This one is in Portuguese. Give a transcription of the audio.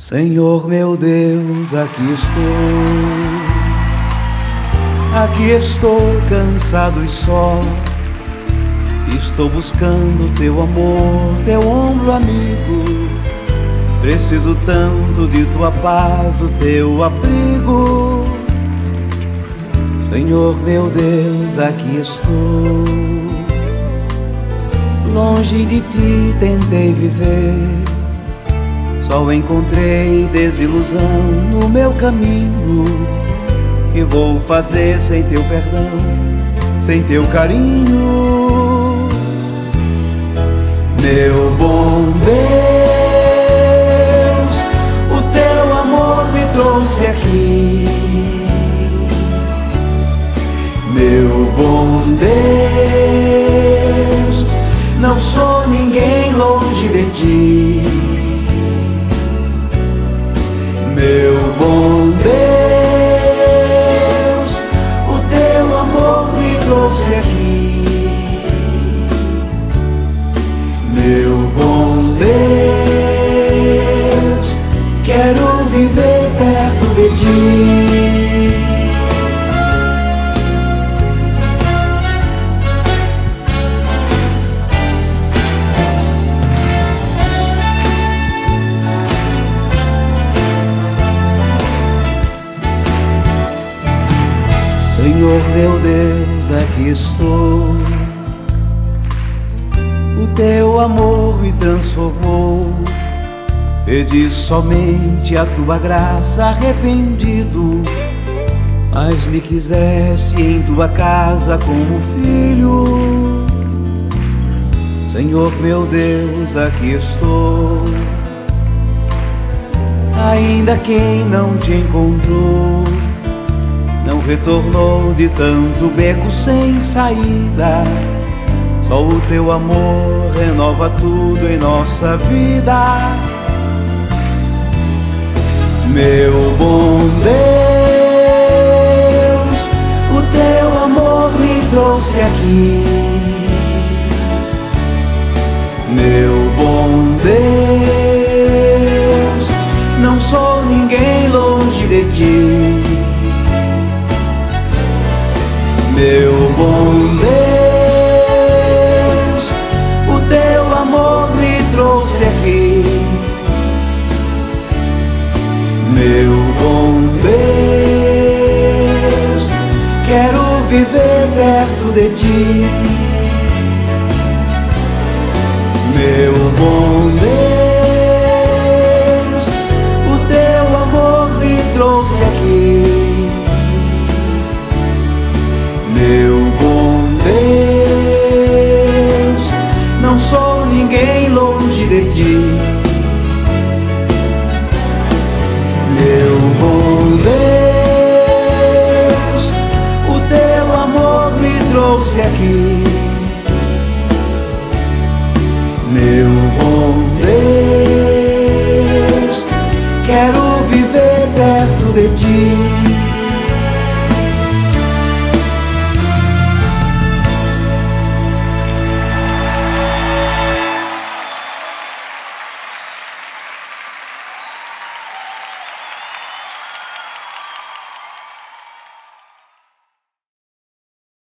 Senhor meu Deus, aqui estou cansado e só. Estou buscando teu amor, teu ombro amigo. Preciso tanto de tua paz, o teu abrigo. Senhor meu Deus, aqui estou. Longe de ti tentei viver, só encontrei desilusão no meu caminho. Que vou fazer sem teu perdão, sem teu carinho? Meu bom Deus, o teu amor me trouxe aqui. Meu bom Deus, não sou ninguém longe de ti. Meu bom Deus, o teu amor me trouxe aqui. Meu bom Deus, quero viver perto de ti. Senhor meu Deus, aqui estou. O teu amor me transformou. Pedi somente a tua graça, arrependido, mas me quiseste em tua casa como filho. Senhor meu Deus, aqui estou. Ainda quem não te encontrou não retornou de tanto beco sem saída. Só o teu amor renova tudo em nossa vida. Meu bom Deus, o teu amor me trouxe aqui. Meu bom Deus, não sou ninguém longe de ti. Meu bom Deus, o teu amor me trouxe aqui. Meu bom Deus, quero viver perto de ti. Meu bom Deus, o teu amor me trouxe aqui. Meu bom Deus, não sou ninguém longe de ti. Meu bom Deus, o teu amor me trouxe aqui. Meu bom Deus, quero viver perto de ti.